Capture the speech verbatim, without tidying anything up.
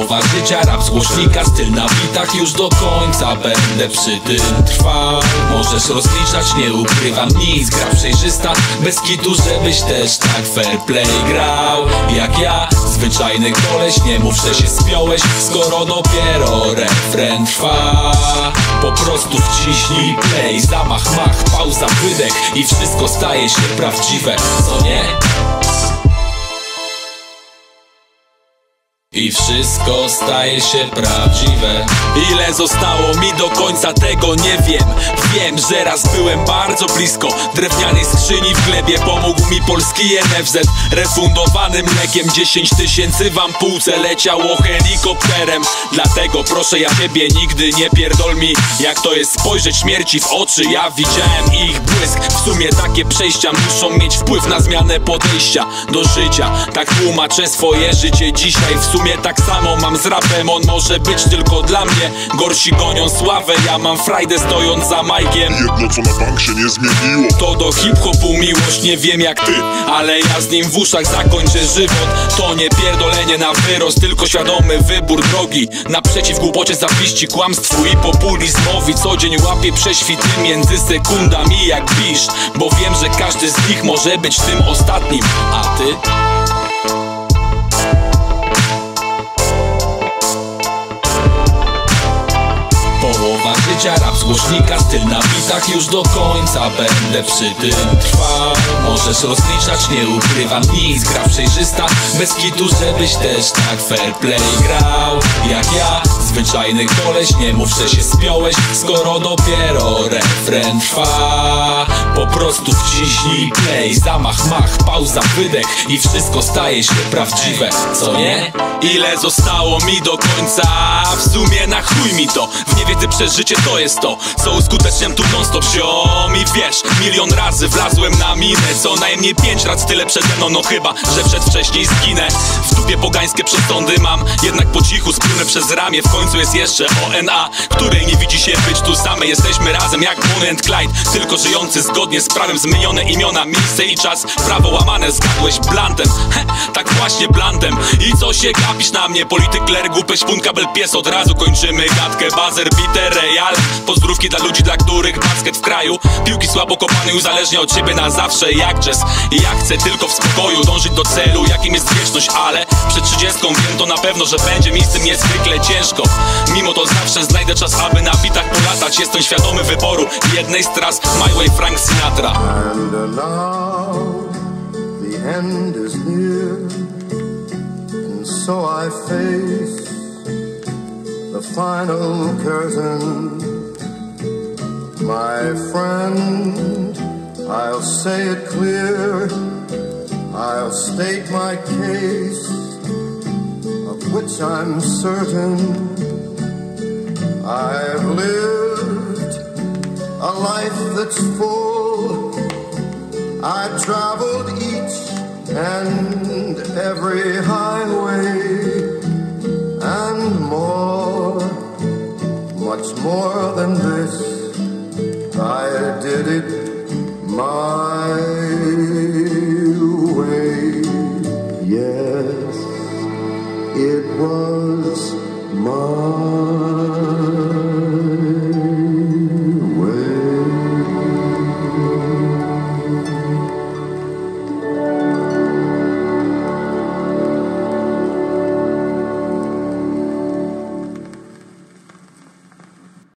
Połowa życia, rap z głośnika, styl na bitach, już do końca będę przy tym trwał. Możesz rozliczać, nie ukrywam nic, gra przejrzysta, bez kitu, żebyś też tak fair play grał jak ja. Zwyczajny koleś, nie mów, że się spiąłeś, skoro dopiero refren trwa. Po prostu wciśnij play, zamach, mach, pauza, wydech i wszystko staje się prawdziwe, co nie? I wszystko staje się prawdziwe. Ile zostało mi do końca, tego nie wiem. Wiem, że raz byłem bardzo blisko drewnianej skrzyni w glebie. Pomógł mi polski N F Z refundowanym lekiem. Dziesięć tysięcy w ampułce leciało helikopterem. Dlatego proszę ja ciebie, nigdy nie pierdol mi, jak to jest spojrzeć śmierci w oczy. Ja widziałem ich błysk. W sumie takie przejścia muszą mieć wpływ na zmianę podejścia do życia. Tak tłumaczę swoje życie dzisiaj. W sumie tak samo mam z rapem, on może być tylko dla mnie. Gorsi gonią sławę, ja mam frajdę stojąc za majkiem. Jedno co na bank się nie zmieniło, to do hip-hopu miłość, nie wiem jak ty, ale ja z nim w uszach zakończę żywot. To nie pierdolenie na wyrost, tylko świadomy wybór drogi. Naprzeciw głupocie, zawiści, kłamstwu i populizmowi. Co dzień łapię prześwity między sekundami jak bisz, bo wiem, że każdy z nich może być tym ostatnim. A ty? Połowa życia, rap z głośnika, styl na bitach, już do końca będę przy tym trwał. Możesz rozliczać, nie ukrywam nic, gra przejrzysta, bez kitu, żebyś też tak fair play grał jak ja. Zwyczajny koleś, nie mów, że się spiąłeś, skoro dopiero refren trwa. Po prostu wciśnij play, zamach, mach, pauza, wydech i wszystko staje się prawdziwe, co nie? Ile zostało mi do końca? W sumie na chuj mi to, w niewiedzy przeżycie to jest to, co uskuteczniam tu non stop, ziom. I wiesz, milion razy wlazłem na minę, co najmniej pięć razy tyle przede mną, no chyba, że przedwcześnie zginę. W dupie pogańskie przesądy mam, jednak po cichu splunę przez ramię. W końcu jest jeszcze O N A, której nie widzi się być tu same. Jesteśmy razem jak Bonnie and Clyde, tylko żyjący zgodnie z prawem. Zmienione imiona, miejsce i czas, prawo łamane, zgadłeś blantem. He, tak właśnie blantem. I co się gapisz na mnie? Polityk, ler, głupę, śpun, kabel, pies. Od razu kończymy gadkę, bazer, biter, real. Pozdrówki dla ludzi, dla których basket w kraju. Piłki słabo kopany, uzależnia od ciebie na zawsze jak jazz. I ja chcę tylko w spokoju dążyć do celu, jakim jest wieczność. Ale przed trzydziestką wiem to na pewno, że będzie mi z tym niezwykle ciężko. Mimo to zawsze znajdę czas, aby na bitach polatać. Jestem świadomy wyboru jednej z tras, My Way, Frank Sinatra. And now the end is near, and so I face the final curtain. My friend, I'll say it clear, I'll state my case, of which I'm certain. I've lived a life that's full. I traveled each and every highway, and more, much more than this. I did it my way. Yes, it was my